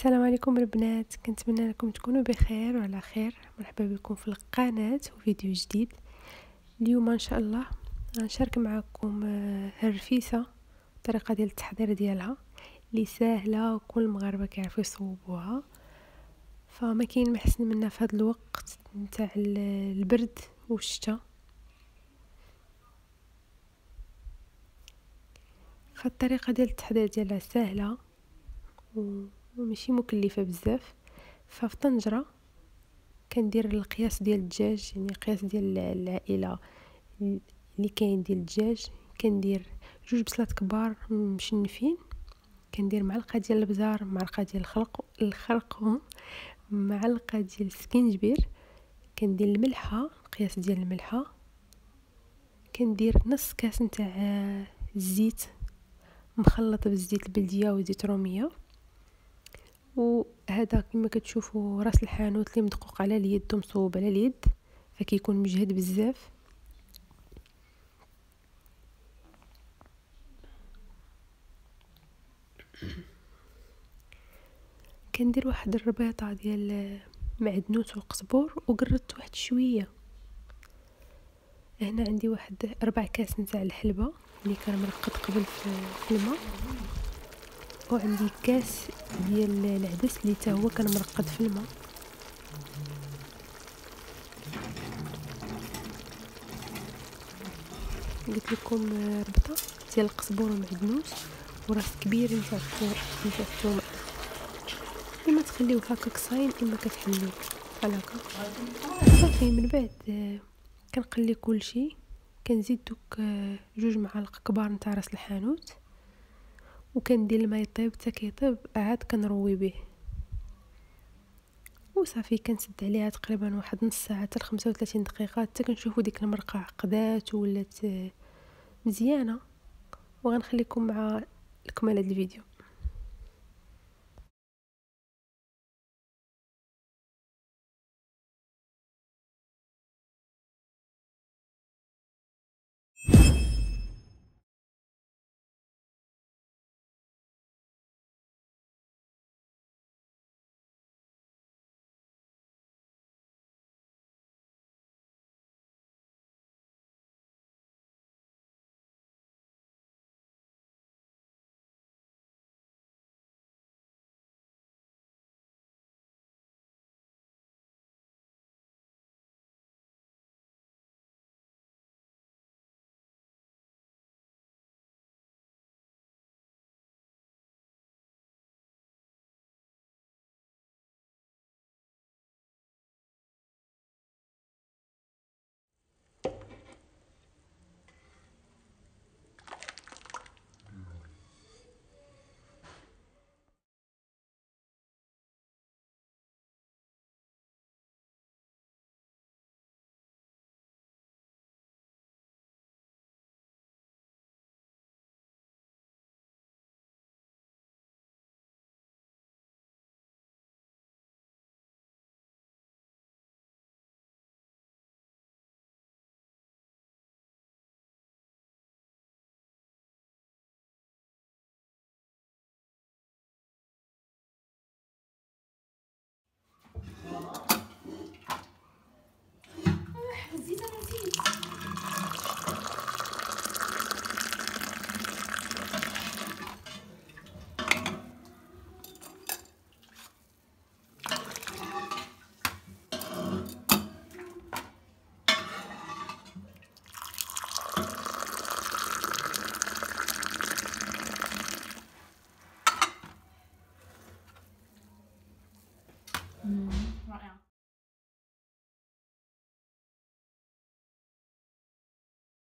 السلام عليكم البنات، كنتمنى انكم تكونوا بخير وعلى خير. مرحبا بكم في القناه وفيديو جديد. اليوم ان شاء الله غنشارك معكم الرفيسه، الطريقه ديال التحضير ديالها اللي سهله وكل المغاربه كيعرفوا يصوبوها. فما كاين ما احسن منها في هذا الوقت نتاع البرد والشتاء. فالطريقه ديال التحضير ديالها سهله وماشي مكلفه بزاف. ففي طنجره كندير القياس ديال الدجاج، يعني قياس ديال العائله اللي كاين ديال الدجاج. كندير 2 بصلات كبار مشنفين، كندير معلقه ديال الابزار، معلقه ديال الخرق، معلقه ديال السكينجبير، كندير الملحه، قياس ديال الملحه، كندير نص كاس نتاع الزيت مخلط بالزيت البلديه وزيت روميه. وهذا كما كتشوفوا راس الحانوت اللي مدقوق على اليد ومصوب على اليد، فكيكون مجهد بزاف. كندير واحد الربيطه ديال معدنوس والقزبور وقردت واحد شويه. هنا عندي واحد 4 كاس نتاع الحلبه اللي كان مرقد قبل في الماء، وعندي كاس ديال العدس اللي حتى هو كان مرقد في الماء. قلت لكم ربطه ديال القزبور ومعدنوس وراس كبير نتاع الثوم. اما تخليوه هكاك صاين اما كتحلوه بحال هكا صافي. من بعد كنقلي كلشي، كنزيد دوك 2 معالق كبار نتاع راس الحانوت، وكندير الماء يطيب حتى كيطيب، عاد كنروي به وصافي. كنسد عليها تقريبا واحد نص ساعه حتى 35 دقيقه حتى كنشوفوا ديك المرقه عقدات ولات مزيانه. وغنخليكم مع الكمال هذا الفيديو. رائع.